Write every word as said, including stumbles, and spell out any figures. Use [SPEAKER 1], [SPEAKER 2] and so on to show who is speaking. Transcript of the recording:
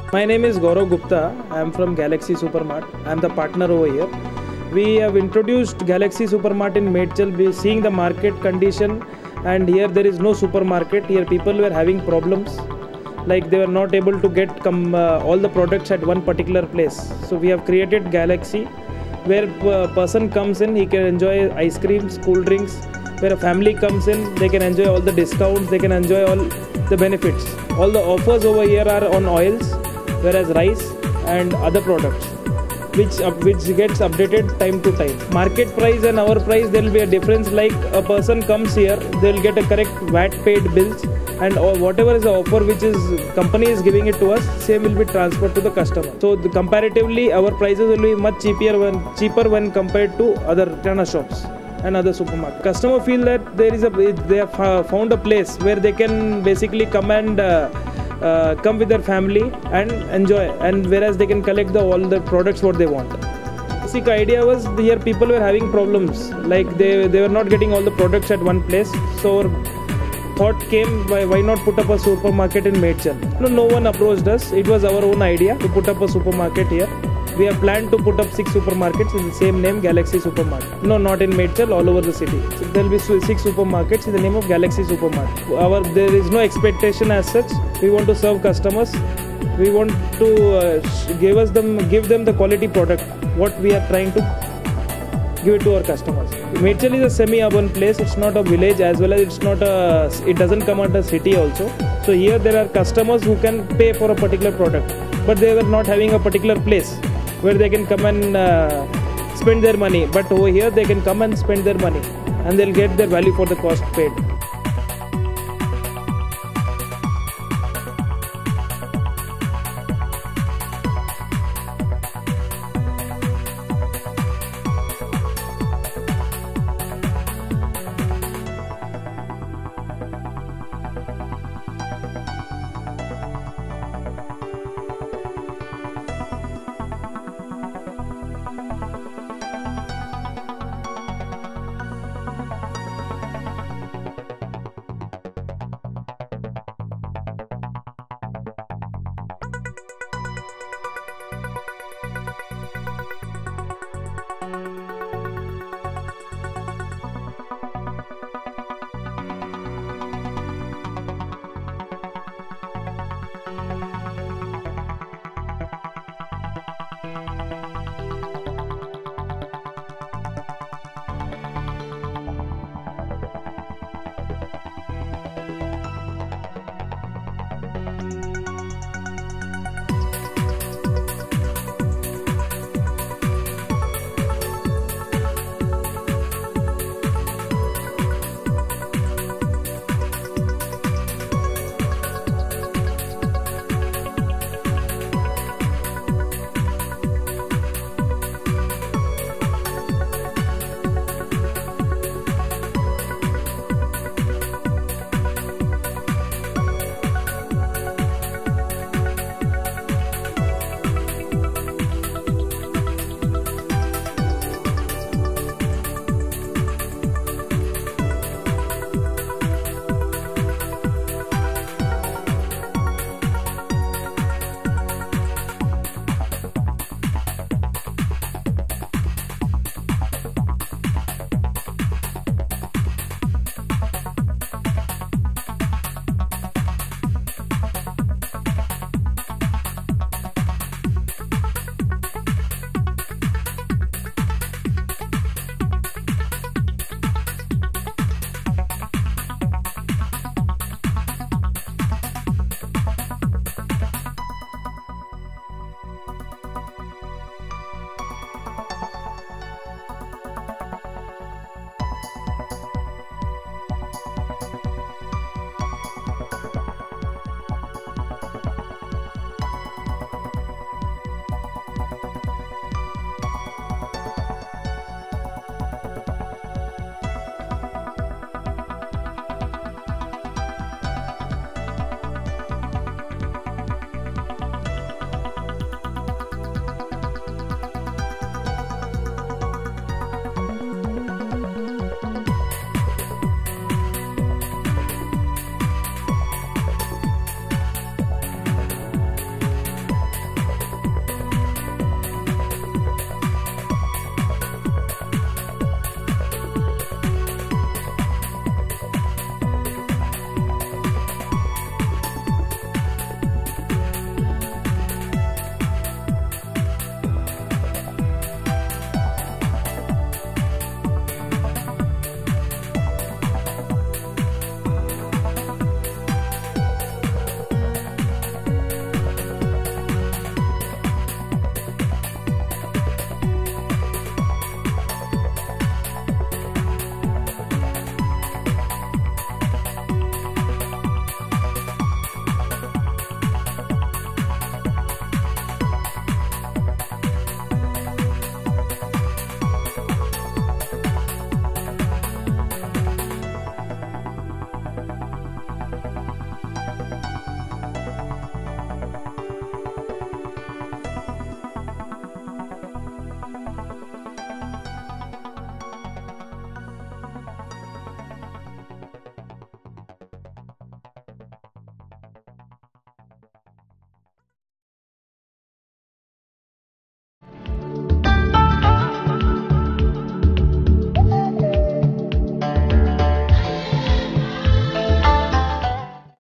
[SPEAKER 1] My name is Gaurav Gupta. I am from Galaxy Supermart. I am the partner over here. We have introduced Galaxy Supermart in Medchal, be seeing the market condition, and here there is no supermarket. Here people were having problems, like they were not able to get come, uh, all the products at one particular place. So we have created Galaxy, where a person comes in, he can enjoy ice creams, cool drinks. Where a family comes in, they can enjoy all the discounts, they can enjoy all the benefits. All the offers over here are on oils, whereas rice and other products, which uh, which gets updated time to time. Market price and our price, there will be a difference. Like a person comes here, they will get a correct V A T paid bills, and or whatever is the offer which is company is giving it to us, same will be transferred to the customer. So the, comparatively, our prices will be much cheaper when cheaper when compared to other kirana shops and other supermarkets. Customer feel that there is a they have found a place where they can basically come and uh, uh, come with their family and enjoy, and whereas they can collect the all the products what they want. Basic idea was here people were having problems, like they they were not getting all the products at one place. So our thought came, why, why not put up a supermarket in Medchal? No, no one approached us. It was our own idea to put up a supermarket here. We have planned to put up six supermarkets in the same name, Galaxy Supermarket. No, not in Medchal, all over the city. So there will be six supermarkets in the name of Galaxy Supermarket. Our there is no expectation as such. We want to serve customers. We want to uh, give us them, give them the quality product. What we are trying to give it to our customers. Medchal is a semi-urban place. It's not a village, as well as it's not a. It doesn't come under city also. So here there are customers who can pay for a particular product, but they were not having a particular place where they can come and uh, spend their money. But over here they can come and spend their money, and they'll get their value for the cost paid.